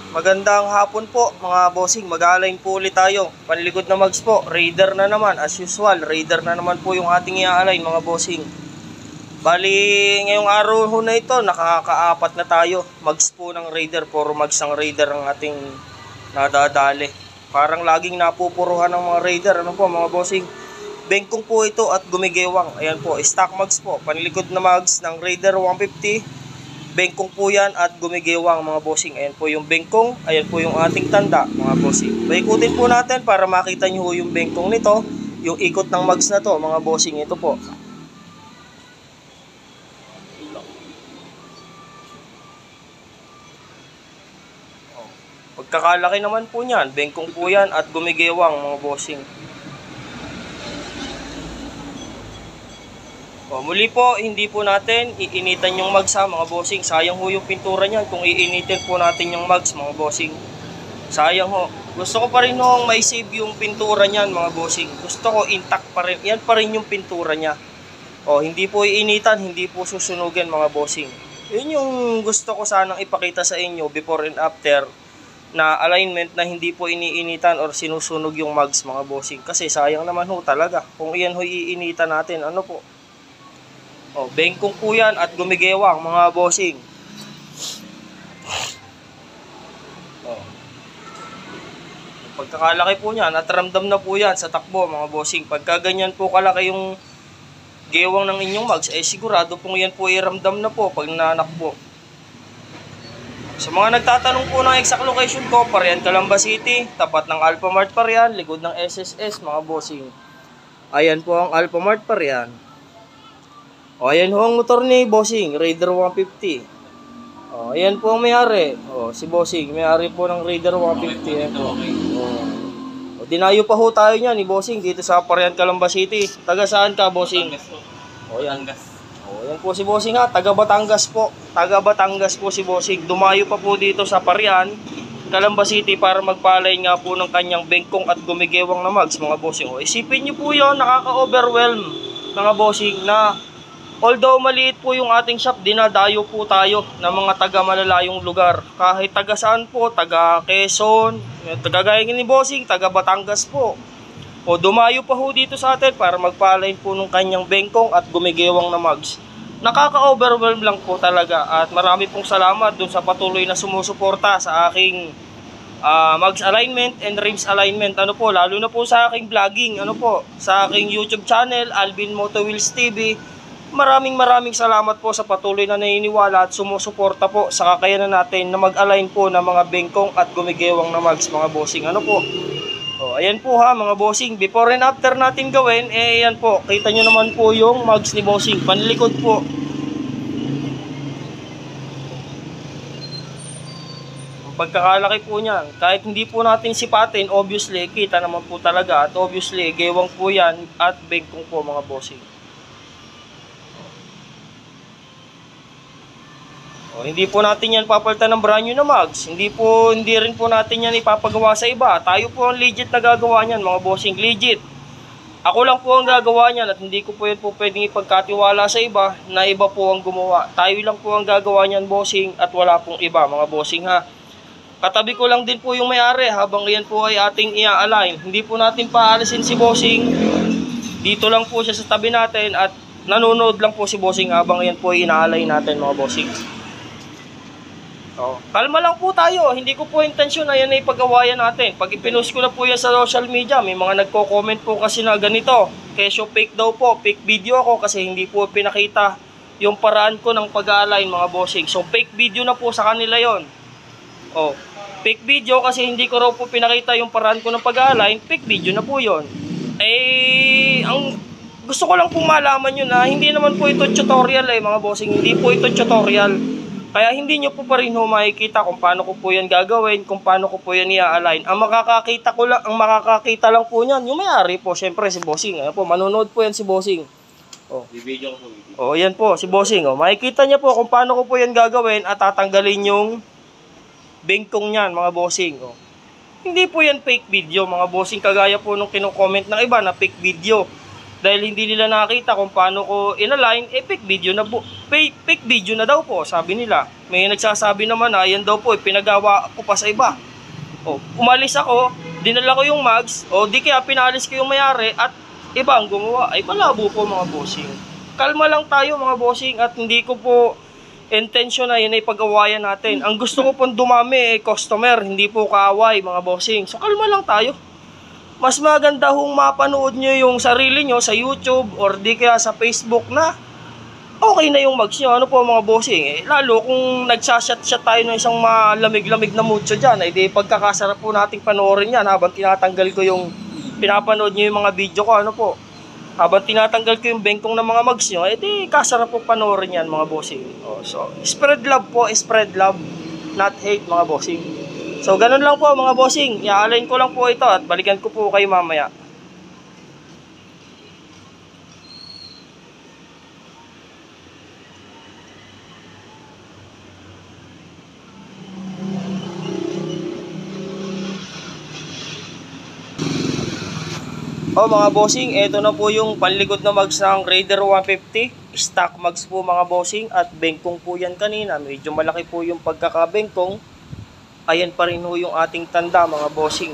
Magandang hapon po mga bossing, mag-align po ulit tayo. Panlikod na mags po, Raider na naman as usual. Raider na naman po yung ating i-align mga bossing. Bali ngayong araw na ito, nakakaapat na tayo. Mags po ng Raider, puro mags ng Raider ang ating nadadali. Parang laging napupuruhan ng mga Raider, ano po mga bossing. Bengkong po ito at gumigewang. Ayan po, stock mags po, panlikod na mags ng Raider 150. Bengkong po yan at gumigewang mga bossing. Ayan po yung bengkong, ayan po yung ating tanda mga bossing. Paikutin po natin para makita nyo yung bengkong nito, yung ikot ng mags na to mga bossing. Ito po. Pagkakalaki naman po yan, bengkong po yan at gumigewang mga bossing. Muli po, hindi po natin iinitan yung mags ha mga bossing. Sayang ho yung pintura niyan kung iinitin po natin yung mags mga bossing. Sayang ho. Gusto ko pa rin ho may save yung pintura niyan mga bossing. Gusto ko intact pa rin. Yan pa rin yung pintura niya. Hindi po iinitan, hindi po susunugin mga bossing. Yun yung gusto ko sanang ipakita sa inyo before and after na alignment na hindi po iniinitan or sinusunog yung mags mga bossing. Kasi sayang naman ho talaga kung iyan ho iinitan natin. Ano po? Bengkong po yan at gumigewang mga bossing. Pagkakalaki po niyan at ramdam na po yan sa takbo mga bossing. Pagka ganyan po kalaki yung gewang ng inyong mags, sigurado pong yan po iramdam na po pag nanakbo. Sa mga nagtatanong po ng exact location ko, Parian, Calamba City, tapat ng Alphamart Parian, likod ng SSS mga bossing. Ayan po ang Alphamart Parian. Ayan ho ang motor ni bossing, Raider 150. Ayan po ang may-ari. Si bossing, may-ari po ng Raider 150. Ayan po. Dinayo pa ho tayo niyan ni bossing dito sa Parian, Calamba City. Taga saan ka bossing? Ayan. Ayan po si bossing ha, taga Batangas po. Taga Batangas po si bossing. Dumayo pa po dito sa Parian, Calamba City para magpalay nga po ng kanyang bengkong at gumigewang na mags mga bossing. Isipin niyo po yun, nakaka-overwhelm mga bossing na although maliit po yung ating shop, dinadayo po tayo ng mga taga malalayong lugar. Kahit taga saan po, taga Quezon, taga gaya ni bossing, taga Batangas po. Dumayo pa ho dito sa atin para magpalain po ng kanyang bengkong at gumigewang na mags. Nakaka-overwhelm lang po talaga at marami pong salamat dun sa patuloy na sumusuporta sa aking mags alignment and rims alignment. Lalo na po sa aking vlogging, sa aking YouTube channel, Alvin Moto Wheels TV. Maraming salamat po sa patuloy na naniniwala at sumusuporta po sa kakayanan natin na mag-align po ng mga bengkong at gumigewang na mags mga bossing. Ayan po ha mga bossing, before and after natin gawin, ayan po, kita nyo naman po yung mags ni bossing, panlikod po. Ang pagkakalaki po niyan, kahit hindi po natin sipatin, obviously, kita naman po talaga at obviously, gewang po yan at bengkong po mga bossing. Hindi po natin yan papalitan ng brand new na mags. Hindi rin po natin yan ipapagawa sa iba. Tayo po ang legit na gagawa niyan mga bossing. Legit. Ako lang po ang gagawa niyan at hindi ko po yan po pwedeng ipagkatiwala sa iba na iba po ang gumawa. Tayo lang po ang gagawa niyan bossing at wala pong iba mga bossing ha. Katabi ko lang din po yung may-ari habang yan po ay ating i-align. Hindi po natin paalisin si bossing. Dito lang po siya sa tabi natin at nanonood lang po si bossing habang yan po ay ina-align natin mga bossing. Kalma lang po tayo, hindi ko po intensyon na yan ay pag-awayan natin. Pag ipinost ko na po yan sa social media, may mga nagko-comment po kasi na ganito, kesyo fake daw po, fake video ako kasi hindi po pinakita yung paraan ko ng pag-align mga bossing. So fake video na po sa kanila yon. Fake video kasi hindi ko raw po pinakita yung paraan ko ng pag-align, fake video na po yon. Ang gusto ko lang po malaman yun na hindi naman po ito tutorial mga bossing, hindi po ito tutorial. Kaya hindi nyo po pa rin makikita kung paano ko po yan gagawin, kung paano ko po yan i-align. Ang makakakita lang po niyan, yung may-ari po, syempre si bossing. Ayan po, manonood po yan si bossing. Video ko po. Yan po, si bossing. Makikita niya po kung paano ko po yan gagawin at tatanggalin yung bengkong niyan, mga bossing. Hindi po yan fake video, mga bossing. Kagaya po nung kino-comment ng iba na fake video. Dahil hindi nila nakita kung paano ko inalign, fake video na fake video na daw po, sabi nila. May nagsasabi naman na yan daw po, pinagawa ko pa sa iba. Umalis ako, dinala ko yung mags, di kaya pinalis ko yung mayari at iba ang gumawa. Ay malabo po mga bossing. Kalma lang tayo mga bossing at hindi ko po intention na yun ay pag-awayan natin. Ang gusto ko pong dumami customer, hindi po kaaway mga bossing. So kalma lang tayo. Mas maganda hong mapanood nyo yung sarili nyo sa YouTube or di kaya sa Facebook na okay na yung mags nyo. Ano po mga bossing? Lalo kung nagsashot-shot tayo ng isang malamig-lamig na mucho dyan, di pagkakasarap po nating panoorin yan habang tinatanggal ko yung pinapanood nyo yung mga video ko. Ano po? Habang tinatanggal ko yung bengkong ng mga mags nyo, di kasarap po panoorin yan mga bossing. So, spread love po, spread love, not hate mga bossing. So, ganun lang po mga bossing. I-align ko lang po ito at balikan ko po kayo mamaya. Mga bossing, ito na po yung panlikod na mags ng Raider 150. Stock mags po mga bossing at bengkong po yan kanina. Medyo malaki po yung pagkakabengkong. Ayan pa rin ho yung ating tanda mga bossing.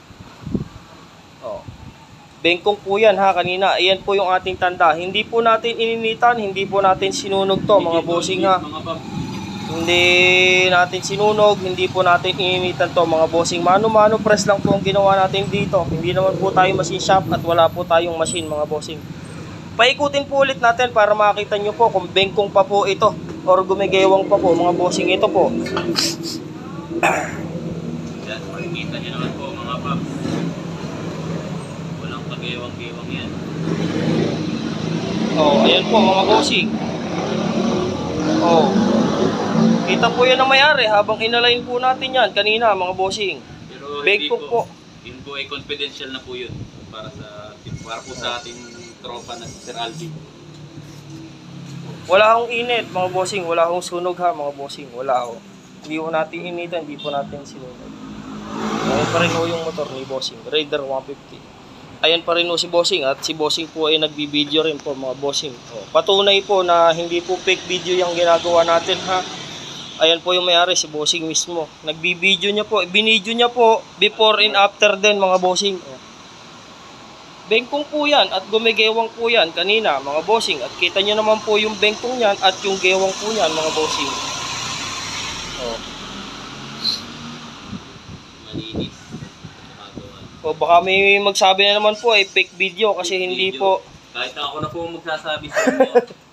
Bengkong po yan ha kanina. Ayan po yung ating tanda. Hindi po natin ininitan, hindi po natin sinunog to mga bossing ha. Hindi natin sinunog, hindi po natin ininitan to mga bossing. Mano-mano press lang po ang ginawa natin dito. Hindi naman po tayo machine shop at wala po tayong machine mga bossing. Paikutin po ulit natin para makita nyo po kung bengkong pa po ito or gumigewang pa po mga bossing. Ito po. Yan, makikita nyo naman po mga paps. Walang pagewang-gewang yan. Ayan po mga bossing. Kita po yan ang mayari habang inalign po natin yan kanina mga bossing. Pero bengkong po. Yun po ay confidential na po yun. Para po sa ating tropa na si Sir Alvin. Wala akong init mga bossing, wala akong sunog ha mga bossing, wala ako. Hindi po natin initan, hindi po natin sinunog. Ayan pa rin po yung motor ni bossing, Raider 150. Ayan pa rin po si bossing at si bossing po ay nagbibideo rin po mga bossing. Patunay po na hindi po fake video yung ginagawa natin ha. Ayan po yung mayari si bossing mismo. Nagbibideo niya po, binidyo niya po before and after din mga bossing. Bengkong po yan at gumigewang po yan kanina mga bossing. At kita nyo naman po yung bengkong yan at yung gewang po yan mga bossing. Malinis. Baka may magsabi na naman po fake video kasi fake hindi video. Po. Kahit ako na po magsasabi sa inyo.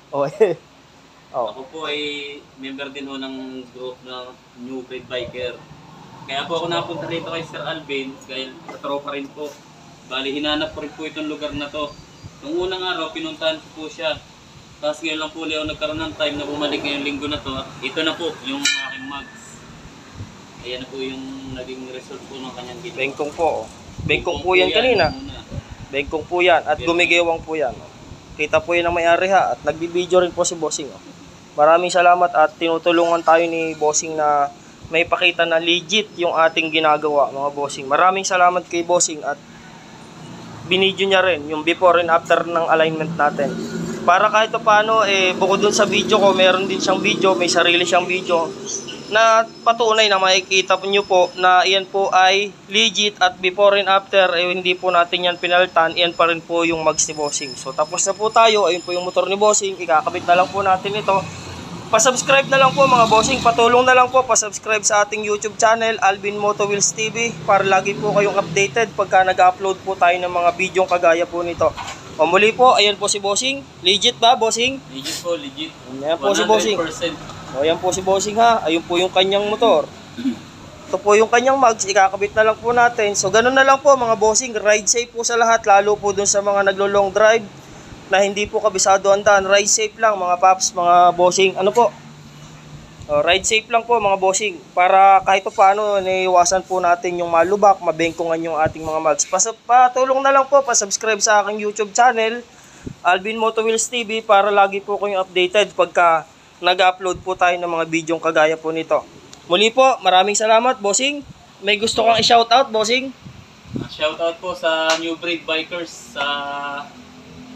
Ako po ay member din ho ng group ng New Breed Biker. Kaya po ako napunta rito kay Sir Alvin dahil sa tropa rin po. Bali, hinanap ko rin po itong lugar na to. Nung unang araw, pinuntahan ko po siya. Tapos ngayon lang po ulit ako nagkaroon ng time na bumalik ngayong linggo na to. Ito na po, yung aking mags. Ayan na po yung naging result po ng kanyang ginawa. Bengkong po. Bengkong po yan kanina. Bengkong po yan at gumigewang po yan. Kita po yan ang may-ari ha. At nagbibideo rin po si bossing. Maraming salamat at tinutulungan tayo ni bossing na may pakita na legit yung ating ginagawa mga bossing. Maraming salamat kay bossing at binidyo niya rin yung before and after ng alignment natin. Para kahit paano, bukod dun sa video ko, meron din siyang video, may sarili siyang video na patunay na makikita nyo po na iyan po ay legit at before and after, hindi po natin yan pinalitan, iyan pa rin po yung mags ni bossing. So tapos na po tayo, ayun po yung motor ni bossing, ikakabit na lang po natin ito. Pasubscribe na lang po mga bossing, patulong na lang po pasubscribe sa ating YouTube channel, Alvin Moto Wheels TV, para lagi po kayong updated pagka nag-upload po tayo ng mga bidyong kagaya po nito. Muli po, ayan po si bossing. Legit ba bossing? Legit po, legit. Ayan po 100%. Si bossing. Ayan po si bossing ha, ayun po yung kanyang motor. Ito po yung kanyang mags, ikakabit na lang po natin. So ganun na lang po mga bossing, ride safe po sa lahat, lalo po dun sa mga naglo-long drive na hindi po kabisado ang daan. Ride safe lang mga paps, mga bossing. Ano po? Ride safe lang po mga bossing. Para kahit pa paano, naiwasan po natin yung malubak, mabengkongan yung ating mga mags. Patulong na lang po, pasubscribe sa aking YouTube channel, Alvin Moto Wheels TV, para lagi po kayong updated pagka nag-upload po tayo ng mga bidyong kagaya po nito. Muli po, maraming salamat bossing. May gusto kang i-shoutout bossing? Shoutout po sa New Breed Bikers sa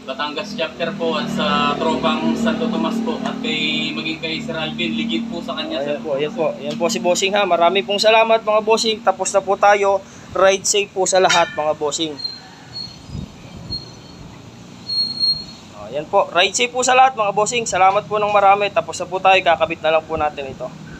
Batangas chapter po at sa tropang Santo Tomas po at maging kay Sir Alvin, ligid po sa kanya, sir. Ayan po si bossing ha. Marami pong salamat mga bossing. Tapos na po tayo. Ride safe po sa lahat mga bossing. Ayan po. Ride safe po sa lahat mga bossing. Salamat po ng marami. Tapos na po tayo. Kakabit na lang po natin ito.